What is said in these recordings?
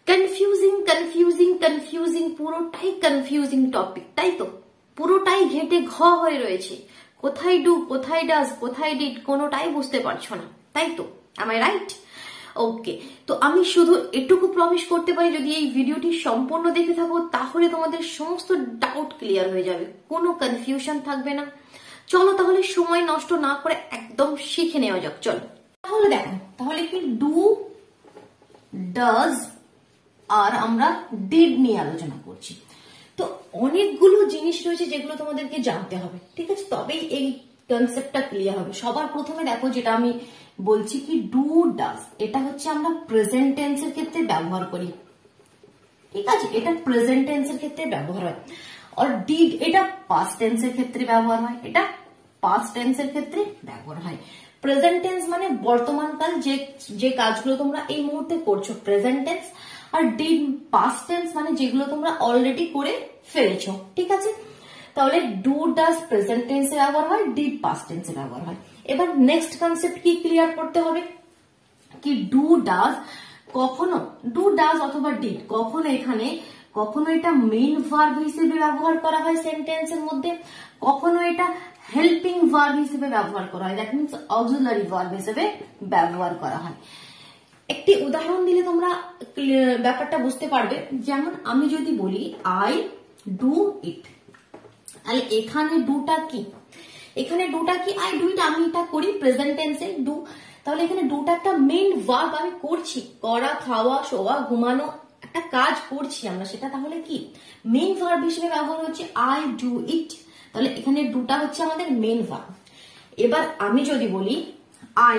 Confusing confusing confusing, পুরোটাই confusing topic, তাই তো? পুরোটাই ঘেটে ঘ হয়ে রয়েছে। কোথায় ডু, কোথায় ডাজ, কোথায় ডিড, কোনোটাই বুঝতে পারছো না, তাই তো? M I right? ওকে, তো আমি শুধু এটুকু প্রমিস করতে পারি, যদি এই ভিডিওটি সম্পূর্ণ দেখে থাকো তাহলে তোমাদের সমস্ত ডাউট ক্লিয়ার হয়ে যাবে, কোনো কনফিউশন থাকবে না। চলো তাহলে সময় নষ্ট না করে একদম শিখে নেওয়া যাক। চলো তাহলে দেখো, তাহলে কি ডু, ডাজ আর আমরা ডিড নিয়ে আলোচনা করছি। তো অনেকগুলো জিনিস রয়েছে যেগুলো তোমাদেরকে জানতে হবে, ঠিক আছে? তবেই এই কনসেপ্টটা ক্লিয়ার হবে। সবার প্রথমে দেখো, যেটা আমি বলছি কি ডু ডাজ, এটা হচ্ছে আমরা প্রেজেন্ট টেন্সের ক্ষেত্রে ব্যবহার করি, ঠিক আছে? এটা প্রেজেন্ট টেন্সের ক্ষেত্রে ব্যবহার হয়। আর ডিড এটা পাস্ট টেন্সের ক্ষেত্রে ব্যবহার হয়, এটা পাস্ট টেন্সের ক্ষেত্রে ব্যবহার হয়। প্রেজেন্ট টেন্স মানে বর্তমানকাল, যে কাজগুলো তোমরা এই মুহূর্তে করছো, প্রেজেন্ট টেন্স। আর ডিড পাস্ট টেন্স মানে যেগুলো তোমরা অলরেডি করে ফেলেছো, ঠিক আছে? তাহলে ডু ডাজ প্রেজেন্ট টেন্সে ব্যবহার হয়, ডিড পাস্ট টেন্সে ব্যবহার হয়। এবার নেক্সট কনসেপ্ট কি ক্লিয়ার করতে হবে, কি ডু ডাজ কখনো, ডু ডাজ অথবা ডিড কখনো এটা মেইন ভার্ব হিসেবে ব্যবহার করা হয় সেন্টেন্সের মধ্যে, কখনো এটা হেল্পিং ভার্ব হিসেবে ব্যবহার করা হয়, দ্যাট মিনস অক্সিলারি ভার্ব হিসেবে ব্যবহার করা হয়। একটি উদাহরণ দিলে তোমরা ব্যাপারটা বুঝতে পারবে। যেমন আমি যদি বলি আই ডু ইট, তাহলে এখানে ডুটা কি, আই ডু ইট, আমি এটা করি প্রেজেন্ট টেন্সে ডু। তাহলে এখানে ডুটা একটা মেইন ভার্ব, আমি করছি, করা, খাওয়া, শোয়া, ঘুমানো, একটা কাজ করছি আমরা, সেটা তাহলে কি মেইন ভার্ব হিসেবে ব্যবহার হচ্ছে আই ডু ইট। তাহলে এখানে ডুটা হচ্ছে আমাদের মেইন ভার্ব। এবার আমি যদি বলি I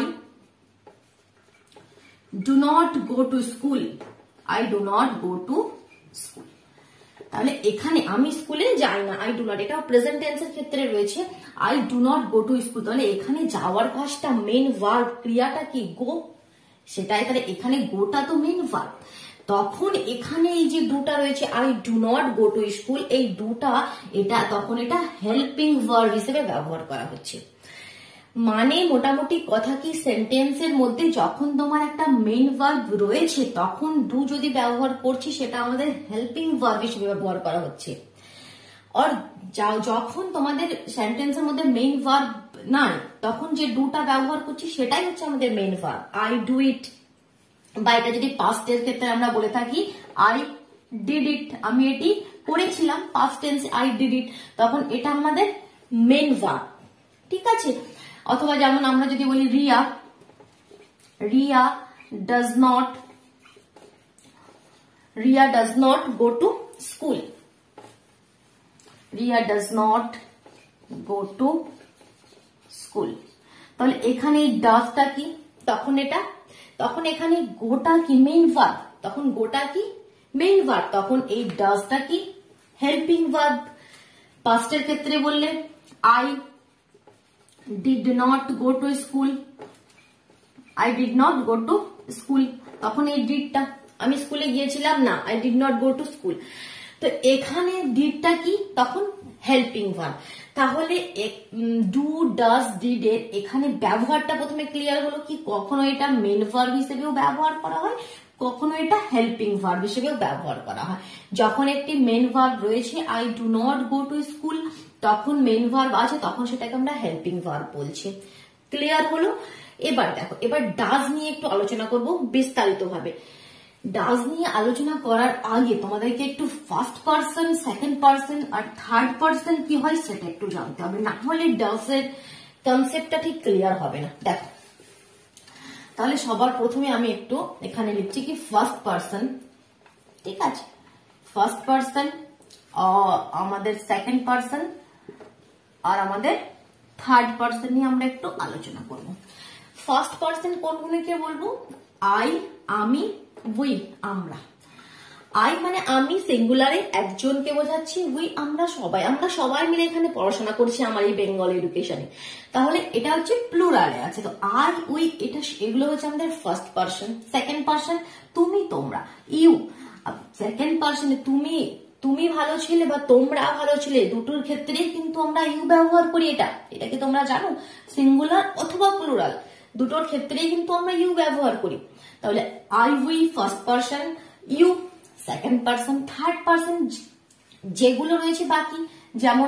do not go to school, I do not go to school, তাহলে এখানে আমি স্কুলে যাই না, আই ডু নট, এটা প্রেজেন্ট টেন্সের ক্ষেত্রে রয়েছে, I do not go to school. তাহলে এখানে যাওয়ার কাজটা মেইন ভার্ব, ক্রিয়াটা কি গো, সেটাই। তাহলে এখানে গোটা তো মেইন ভার্ব, তখন এখানে এই যে ডুটা রয়েছে I do not go to school, এই ডুটা তখন এটা হেল্পিং ভার্ব হিসেবে ব্যবহার করা হচ্ছে। মানে মোটামুটি কথা কি, সেন্টেন্সের মধ্যে যখন তোমার একটা মেইন ভার্ব রয়েছে তখন ডু যদি ব্যবহার করছি সেটা আমাদের হেল্পিং ভার্ব হিসেবে ব্যবহার করা হচ্ছে। আর যখন তোমাদের সেন্টেন্সের মধ্যে মেইন ভার্ব নাই তখন যে ডুটা ব্যবহার করছি সেটাই হচ্ছে আমাদের main verb, I do it. বা এটা যদি পাস্ট এর ক্ষেত্রে আমরা বলে থাকি আই ডিড ইট, আমি এটি করেছিলাম, past tense I did it, তখন এটা আমাদের মেইন ভার্ব, ঠিক আছে? অথবা যেমন আমরা যদি বলি Riya does not go to school, Riya does not go to school. তাহলে এখানে ডাজটা কি, তখন এখানে গোটা কি মেইন ভার্ব, তখন এই ডাজটা কি হেল্পিং ভার্ব। পাস্টের ক্ষেত্রে বললে I did not go to school, I did not go to school, তখন এই ডিডটা, আমি স্কুলে গিয়েছিলাম না, I did not go to school। তো এখানে ডিডটা কি, তখন হেল্পিং ভার্ব। তাহলে ডু ডাজ ডিড এর এখানে ব্যবহারটা প্রথমে ক্লিয়ার হলো কি, কখনো এটা মেইন ভার্ব হিসেবেও ব্যবহার করা হয়, কখনো এটা হেল্পিং ভার্ব হিসেবেও ব্যবহার করা হয়। যখন একটি মেইন ভার্ব রয়েছে I do not go to school, তখন মেইন ভার্ব আছে, তখন সেটাকে আমরা হেল্পিং ভার্ব বলছি। ক্লিয়ার হলো? এবার দেখো, এবার ডাজ নিয়ে একটু আলোচনা করব বিস্তারিত ভাবে। ডাজ নিয়ে আলোচনা করার আগে তোমাদেরকে একটু ফার্স্ট পারসন, সেকেন্ড পারসন আর থার্ড পারসন কি হয় সেটা একটু জানতে হবে, না হলে ডাজ এর কনসেপ্টটা ঠিক ক্লিয়ার হবে না। দেখো, তাহলে সবার প্রথমে আমি একটু এখানে লিখছি কি ফার্স্ট পারসন, ঠিক আছে? ফার্স্ট পারসন, আমাদের সেকেন্ড পারসন আর আমাদের থার্ড পারসন নিয়ে আমরা একটু আলোচনা করব। ফার্স্ট পারসন কোনগুলোকে বলবো? আই, আমি, উই, আমরা। আই মানে আমি, সিঙ্গুলারে একজনকে বোঝাচ্ছি, উই আমরা সবাই মিলে এখানে পড়াশোনা করছি আমার এই বেঙ্গল এডুকেশনে, তাহলে এটা হচ্ছে প্লুরালে আছে। তো আই, উই, এগুলো হচ্ছে আমাদের ফার্স্ট পারসন। সেকেন্ড পারসন তুমি, তোমরা, ইউ। সেকেন্ড পারসনে তুমি ভালো ছিলে বা তোমরা ভালো ছিলে, দুটোর ক্ষেত্রেই কিন্তু আমরা ইউ ব্যবহার করি। এটা কি তোমরা জানো? সিঙ্গুলার অথবা প্লুরাল দুটোর ক্ষেত্রেই কিন্তু আমরা ইউ ব্যবহার করি। তাহলে I, we first person, you second person, third person যেগুলো রয়েছে বাকি, যেমন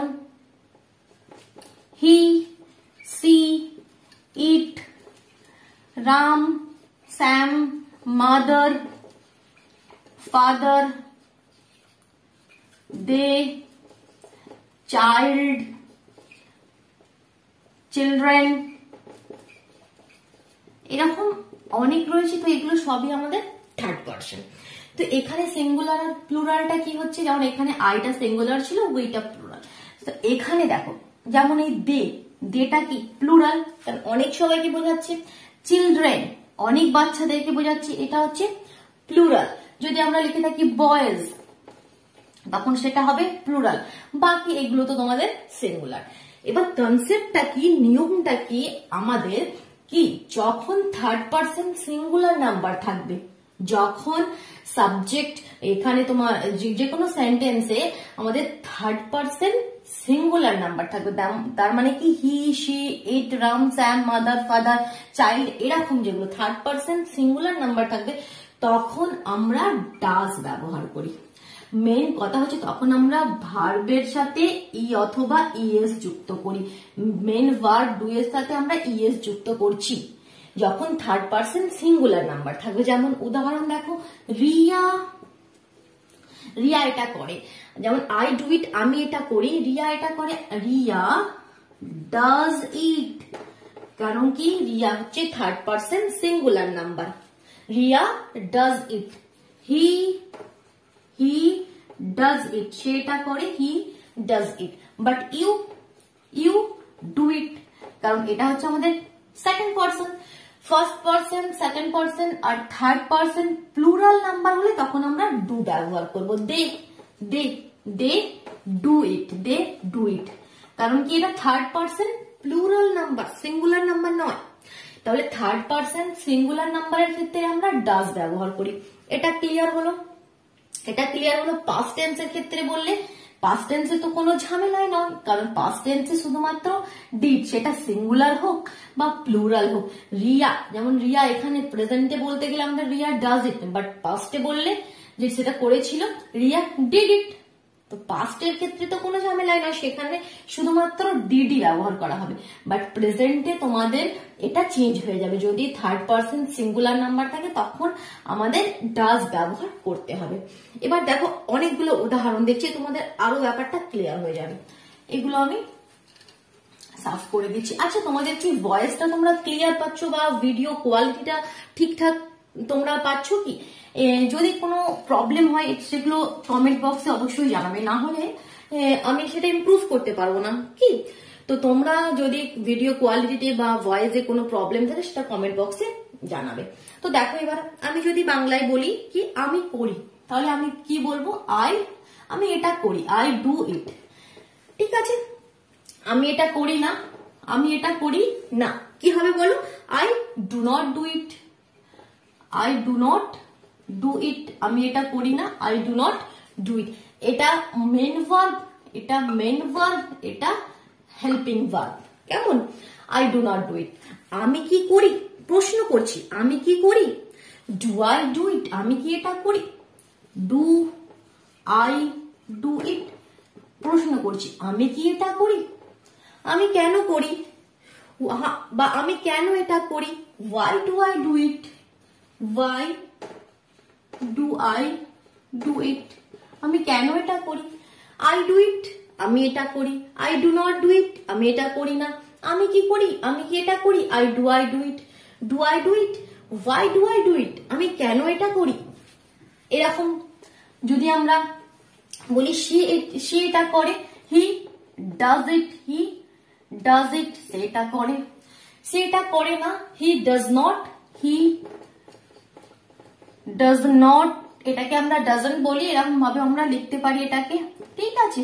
he, she, it, Ram, Sam, mother, father, they, child, children, এরকম অনেক রয়েছে। তো এগুলো সবই আমাদের থার্ড পার্সন। তো এখানে সিঙ্গুলার আর প্লুরালটা কি হচ্ছে, যেমন এখানে আইটা সিঙ্গুলার ছিল, উইটা প্লুরাল। তো এখানে দেখো যেমন এই দেটা কি প্লুরাল, কারণ অনেক সবাইকে বোঝাচ্ছে। চিলড্রেন অনেক বাচ্চাদেরকে বোঝাচ্ছে, এটা হচ্ছে প্লুরাল। যদি আমরা লিখে থাকি বয়েজ তখন সেটা হবে প্লুরাল। বাকি এগুলো তো তোমাদের সিঙ্গুলার। এবার কনসেপ্টটা কি, নিয়মটা কি আমাদের, কি যখন থার্ড পার্সন সিঙ্গুলার নাম্বার থাকবে, যখন সাবজেক্ট এখানে তোমার যে কোনো সেন্টেন্সে আমাদের থার্ড পার্সন সিঙ্গুলার নাম্বার থাকবে, তার মানে কি he, she, it, Ram, Sam, mother, father, child, এরকম যেগুলো থার্ড পার্সন সিঙ্গুলার নাম্বার থাকবে, তখন আমরা ডাজ ব্যবহার করি। মেন কথা হচ্ছে তখন আমরা ভার্বের সাথে ই অথবা ইএস যুক্ত করি। মেন ভার্ব ডু এর সাথে আমরা ইএস যুক্ত করছি যখন থার্ড পার্সন সিঙ্গুলার নাম্বার থাকবে। যেমন উদাহরণ দেখো, রিয়া এটা করে, যেমন আই ডু ইট আমি এটা করি, রিয়া এটা করে, রিয়া ডাজ ইট, কারণ কি রিয়া হচ্ছে third person singular number, Riya does it. He does it, সেটা করে, he does it. But you do it, কারণ এটা হচ্ছে আমাদের second person. First person, second person আর থার্ড পার্সন প্লুরাল নাম্বার হলে তখন আমরা ডু ব্যবহার করব। They do it, they do it, কারণ কি এটা third person plural number, singular number নয়। তাহলে থার্ড পার্সন সিঙ্গুলার নাম্বারের ক্ষেত্রে আমরা ডাজ ব্যবহার করি। এটা ক্লিয়ার হলো? পাস্ট টেন্সের ক্ষেত্রে বললে, পাস্ট টেন্সে তো কোনো ঝামেলাই নয়, কারণ পাস্ট টেন্সে শুধুমাত্র ডিড, সেটা সিঙ্গুলার হোক বা প্লুরাল হোক। রিয়া, যেমন রিয়া এখানে প্রেজেন্টে বলতে গেলে আমরা রিয়া ডাজ ইট, বাট পাস্টে বললে যে সেটা করেছিল রিয়া ডিড ইট। তো পাস্টের ক্ষেত্রে তো কোনো ঝামেলাই নয়, সেখানে শুধুমাত্র ডিডি ব্যবহার করা হবে। বাট প্রেজেন্টে তোমাদের এটা চেঞ্জ হয়ে যাবে, যদি থার্ড পার্সন সিঙ্গুলার নাম্বার থাকে তখন আমাদের ডাজ ব্যবহার করতে হবে। এবার দেখো অনেকগুলো উদাহরণ দেখছি, তোমাদের আরো ব্যাপারটা ক্লিয়ার হয়ে যাবে। এগুলো আমি সাফ করে দিচ্ছি। আচ্ছা, তোমাদের কি ভয়েসটা তোমরা ক্লিয়ার পাচ্ছ বা ভিডিও কোয়ালিটিটা ঠিকঠাক তোমরা পাচ্ছ কি? যদি কোনো প্রবলেম হয় সেগুলো কমেন্ট বক্সে অবশ্যই জানাবে, না হলে আমি সেটা ইমপ্রুভ করতে পারবো না কি। তো তোমরা যদি ভিডিও কোয়ালিটিতে বা ভয়েসে কোনো প্রবলেম থাকে সেটা কমেন্ট বক্সে জানাবে। তো দেখো এবার আমি যদি বাংলায় বলি কি আমি করি, তাহলে আমি কি বলবো, আমি এটা করি, আই ডু ইট। ঠিক আছে, আমি এটা করি না, কি হবে বলো, I do not do it, do it, আমি এটা করি না, I do not do it. এটা মেন ভার্ব, এটা হেল্পিং ভার্ব। কেমন? I do not do it, আমি কি করি, প্রশ্ন করছি, আমি কি করি। ডু আই ডু ইট, আমি কি এটা করি। ডু আই ডু ইট, প্রশ্ন করছি, আমি কি এটা করি। আমি কেন করি বা আমি কেন এটা করি। Why do I do it, আমি কেন এটা করি। আই ডু ইট, আমি এটা করি। I do not do it, আমি এটা করি না। আমি কি করি, আমি কি এটা করি। I do it, why do I do it, আমি কেন এটা করি। এরকম যদি আমরা বলি সে এটা করে, হি ডাজ ইট, সে এটা করে না। হি ডাজ নট, এটাকে আমরা ডাজন্ট বলি, এরকম ভাবে আমরা লিখতে পারি এটাকে। ঠিক আছে,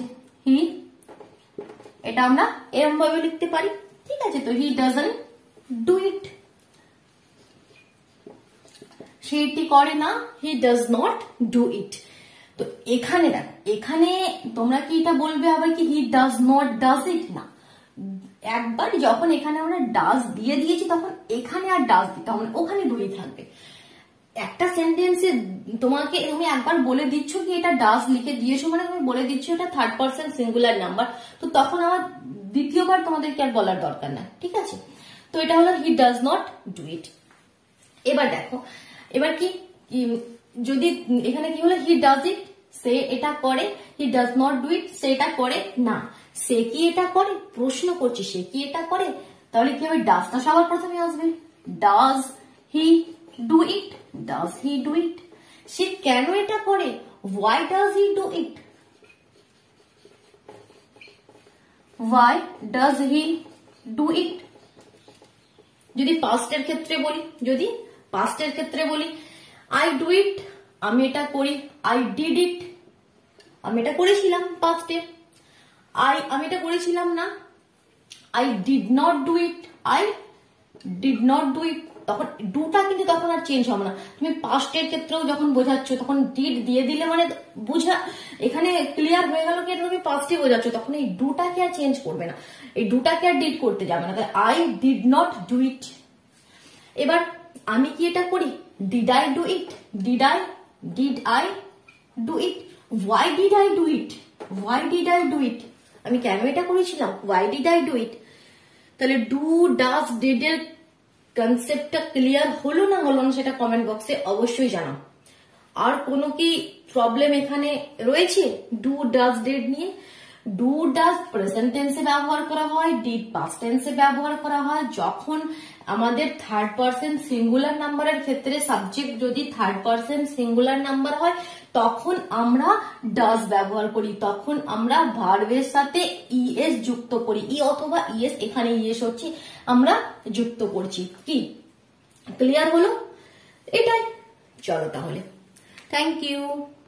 এটা আমরা এরকম ভাবে লিখতে পারি। ঠিক আছে, তো হি ডাজন্ট ডু ইট, সে এটি করে না, he does not do it. তো এখানে দেখো, এখানে তোমরা কি এটা বলবে আবার কি he does not does it, না। একবার যখন এখানে আমরা ডাজ দিয়ে দিয়েছি তখন এখানে আর ডাজ দিতে হবে, ওখানে ডুই থাকবে। একটা সেন্টেন্সে তোমাকে তুমি একবার বলে দিচ্ছ কি এটা ডাজ লিখে দিয়েছো, মানে তুমি বলে দিচ্ছ এটা থার্ড পার্সন সিঙ্গুলার নাম্বার, তো তখন আমার দ্বিতীয়বার তোমাদেরকে আর বলার দরকার নাই, ঠিক আছে। তো এটা হলো he does not do it. এবার দেখো, এবার কি যদি এখানে কি হলো হি ডাজ ইট, সে এটা করে, he does not do it সে এটা করে না, সে কি এটা করে প্রশ্ন করছি, সে কি এটা করে, তাহলে কি হবে ডাজটা সবার প্রথমে আসবে, does he do it, does he do it. সে কেন এটা করে, why does he do it, why does he do it. যদি পাস্টের ক্ষেত্রে বলি, যদি পাস্টের ক্ষেত্রে বলি আই ডু ইট, আমি এটা করি, আই ডিড ইট, আমি এটা করেছিলাম পাস্টে, আমি এটা করেছিলাম না, I did not do it, I did not do it. তখন ডুটা কিন্তু তখন আর চেঞ্জ হবে না, তুমি পাস্টের ক্ষেত্রেও যখন বোঝাচ্ছ তখন ডিড দিয়ে দিলে মানে বুঝা এখানে ক্লিয়ার হয়ে গেল কি তুমি পাস্টে বোঝাচ্ছ, তখন এই ডুটাকে আর চেঞ্জ করবে না, এই ডুটাকে আর ডিড করতে যাবে না, I did not do it. এবার আমি কি এটা করি, did I do it, did I do it, why did I do it, why did I do it, আমি কেন এটা করেছিলাম, why did I do it. তাহলে ডু ডাজ ডিড এর কনসেপ্টটা ক্লিয়ার হলো না হলো না সেটা কমেন্ট বক্সে অবশ্যই জানাও। আর কোনো কি প্রবলেম এখানে রয়েছে ডু ডাজ ডিড নিয়ে? ডু ডাজ প্রেজেন্ট টেন্সে ব্যবহার করা হয়, ডিড পাস্ট টেন্সে ব্যবহার করা হয় যখন আমাদের থার্ড পার্সন সিঙ্গুলার নাম্বারের ক্ষেত্রে সাবজেক্ট যদি থার্ড পার্সন সিঙ্গুলার নাম্বার হয় তখন আমরা ডাজ ব্যবহার করি, তখন আমরা ভার্বের সাথে ইএস যুক্ত করি, ই অথবা ইএস, এখানে ইএস হচ্ছে আমরা যুক্ত করছি। কি ক্লিয়ার হলো? এটাই, চলো তাহলে, থ্যাংক ইউ।